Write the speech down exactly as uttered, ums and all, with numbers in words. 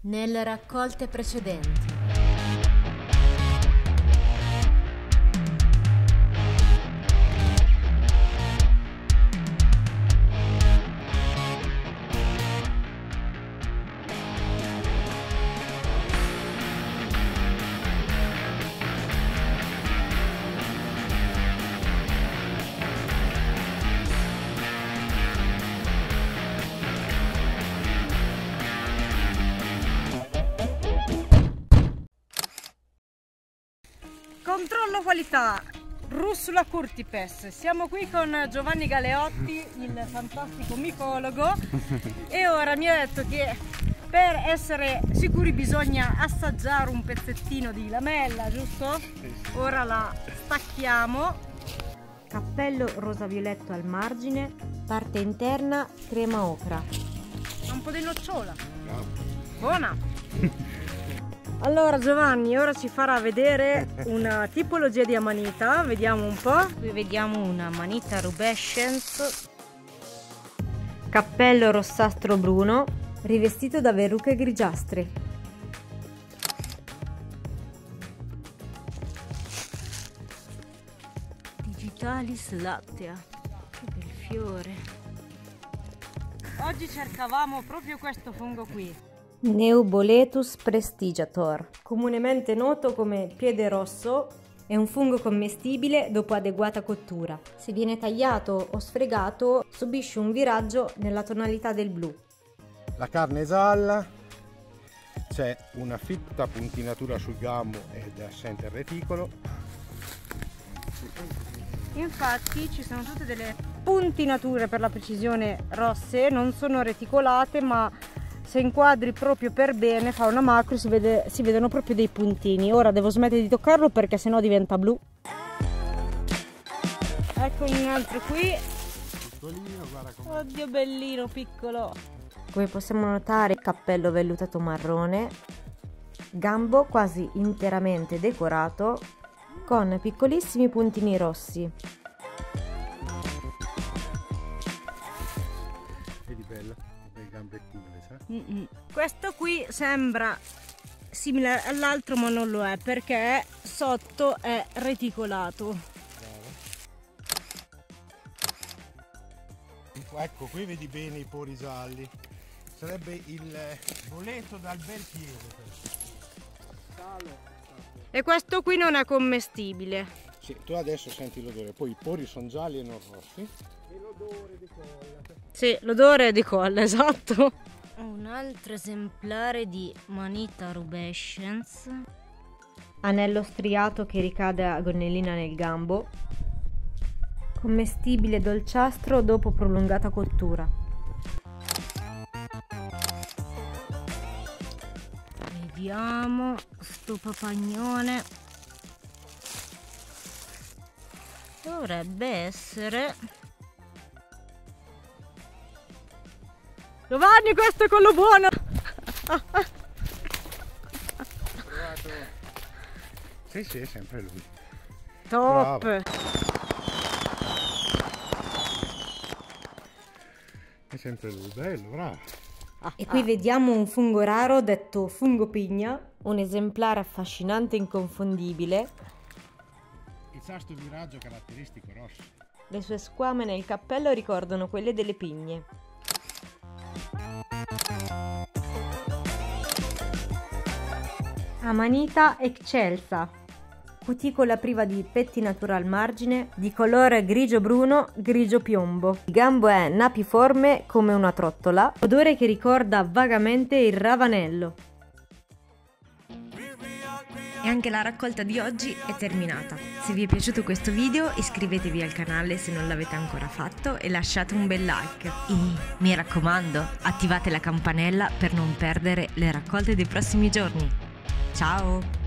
nelle raccolte precedenti. Controllo qualità, Russula Curtipes. Siamo qui con Giovanni Galeotti, il fantastico micologo, e ora mi ha detto che per essere sicuri bisogna assaggiare un pezzettino di lamella, giusto? Ora la stacchiamo. Cappello rosa violetto al margine, parte interna crema ocra. Un po' di nocciola. Buona! Allora Giovanni, ora ci farà vedere una tipologia di amanita, vediamo un po'. Qui vediamo una Manita rubescens, cappello rossastro bruno, rivestito da verruche grigiastre. Digitalis lattea, che bel fiore. Oggi cercavamo proprio questo fungo qui. Neuboletus prestigiator, comunemente noto come piede rosso, è un fungo commestibile dopo adeguata cottura. Se viene tagliato o sfregato, subisce un viraggio nella tonalità del blu. La carne è gialla, c'è una fitta puntinatura sul gambo ed è assente il reticolo. Infatti ci sono tutte delle puntinature, per la precisione rosse, non sono reticolate, ma se inquadri proprio per bene, fa una macro, si, vede, si vedono proprio dei puntini. Ora devo smettere di toccarlo perché sennò diventa blu. Ecco un altro qui. Piccolino, guarda come... Oddio, bellino, piccolo. Come possiamo notare, cappello vellutato marrone, gambo quasi interamente decorato con piccolissimi puntini rossi. Vedi bella, le gambettine, sai? Mm -mm. Questo qui sembra simile all'altro ma non lo è, perché sotto è reticolato. Bravo. Ecco, qui vedi bene i pori gialli. Sarebbe il boleto dal bel piede. E questo qui non è commestibile. Sì, tu adesso senti l'odore, poi i pori sono gialli e non rossi. E l'odore di colla. Sì, l'odore è di colla, esatto. Un altro esemplare di Manita rubescens, anello striato che ricade a gonnellina nel gambo, commestibile dolciastro dopo prolungata cottura. Vediamo sto papagnone. Dovrebbe essere... Giovanni, questo è quello buono! Sì, sì, è sempre lui. Top! Bravo. È sempre lui, bello, bravo. E qui vediamo un fungo raro detto fungo pigna, un esemplare affascinante e inconfondibile. Il sasto viraggio caratteristico rosso. Le sue squame nel cappello ricordano quelle delle pigne. Amanita excelsa, cuticola priva di pettinatura al margine, di colore grigio-bruno, grigio-piombo. Il gambo è napiforme come una trottola, odore che ricorda vagamente il ravanello. E anche la raccolta di oggi è terminata. Se vi è piaciuto questo video iscrivetevi al canale se non l'avete ancora fatto e lasciate un bel like. E mi raccomando, attivate la campanella per non perdere le raccolte dei prossimi giorni. Ciao!